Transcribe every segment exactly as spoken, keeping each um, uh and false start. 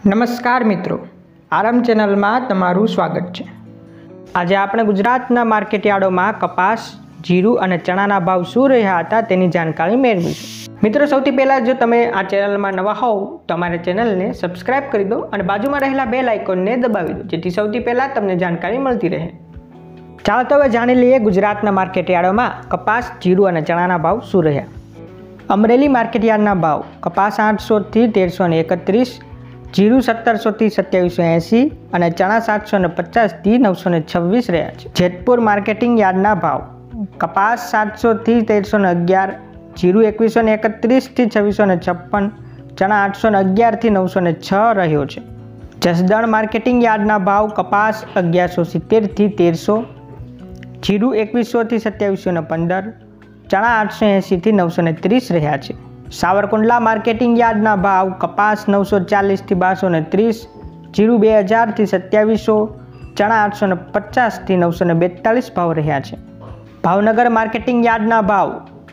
નમસ્કાર મિત્રો, આરામ ચેનલમાં તમારું સ્વાગત છે। આજે આપણે ગુજરાતના માર્કેટયાર્ડોમાં કપાસ, જીરું અને ચણાના ભાવ શું રહ્યા હતા તેની જાણકારી મેળવીશું। મિત્રો, સૌથી પહેલાં જો તમે આ ચેનલમાં નવા હોવ તો અમારી ચેનલને સબસ્ક્રાઇબ કરી દો અને બાજુમાં રહેલા બેલ આઇકોનને દબાવી દો, જેથી સૌથી પહેલાં તમને જાણકારી મળતી રહે। ચાલો તો હવે જાણી લઈએ ગુજરાતના માર્કેટયાર્ડોમાં કપાસ, જીરું અને ચણાના ભાવ શું રહ્યા। અમરેલી માર્કેટયાર્ડના ભાવ કપાસ આઠસોથી તેરસો ને એકત્રીસ, जीरु सत्तरसो थी सत्यावीसो एसी और चना सात सौ पचास थी नौ सौ छवीस रहा है। जेतपुर मार्केटिंग यार्डना भाव कपास सात सौ थी तेरसो अगियार, जीरु एकवीसो एकत्रीस थी छवीसो छप्पन, चना आठ सौ अगियार थी नौ सौ छ रो है। जसदण मार्केटिंग यार्डना भाव कपास अगियार सौ सित्तेर थी तेरसो, जीरु एकवीसो थी सत्यावीसो पंदर, चना आठ सौ एसी थी नौ सौ तीस रहा है। सावरकुंडला मार्केटिंग यार्डना भाव कपास नौ सौ चालीस थी बारसो तीस, जीरु बे हज़ार थी सत्यावीसो, चना आठ सौ पचास थी नौ सौ बेतालीस भाव रहा है। भावनगर मार्केटिंग यार्डना भाव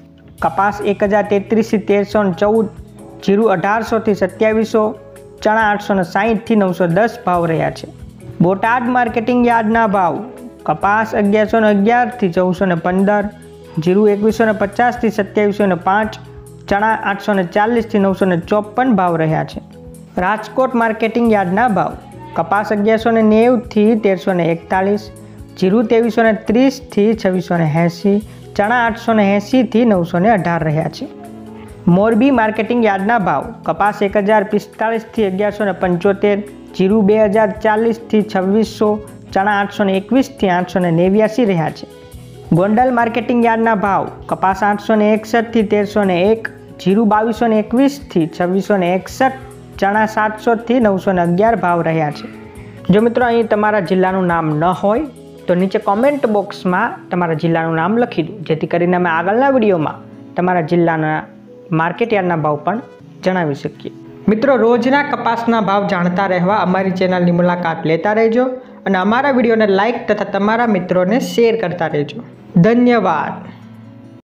कपास एक हज़ार तेतरीस थी तेरसो चौदह, जीरु अठार सौ थी सत्यावीसो, चना आठ सौ साठ थी नौ सौ दस भाव रहा है। बोटाद मार्केटिंग यार्डना भाव कपास अगियार सौ अगियार थी चौदह सौ पंदर, जीरु एकवीसो पचास थी सत्यावीसो पाँच, चना आठ सौ चालीस थी नौ सौ चौपन भाव रहा है। राजकोट मार्केटिंग यार्डना भाव कपास अगियार सौ नेव थी तेरसो एकतालीस, जीरु तेवीसो तीस थी छवीसो एसी, चना आठ सौ एसी थी नौ सौ अठार रहा है। मोरबी मार्केटिंग यार्डना भाव कपास एक हज़ार पिस्तालीस थी अगियार सौ पंचोतेर, जीरु बे हज़ार चालीस थी छवीस सौ, चना आठ सौ एकवीस थी आठ सौ नेव्यासी रहा है। गोंडल मार्केटिंग यार्डना भाव कपास आठ सौ एकसठ थी तेरसो एक, जीरु बावीसो एकवीस थी छवीसो एकसठ, चना सात सौ थी नौ सौ अगियार भाव रहा है। जो मित्रों अहीं तमारा जिल्लानुं नाम न होय तो नीचे कॉमेंट बॉक्स में तमारा जिल्लानुं नाम लखी दो, जेथी करीने अमे आगळना विडियोमां तमारा जिल्लाना मार्केटयार्डना भाव पण जणावी शकीए। मित्रों, रोजना कपासना भाव जाणता रहेवा अमारी चेनलनी मुलाकात लेता रहेजो અને અમારા વિડીયોને લાઇક તથા તમારા મિત્રોને શેર કરતા રહેજો। ધન્યવાદ।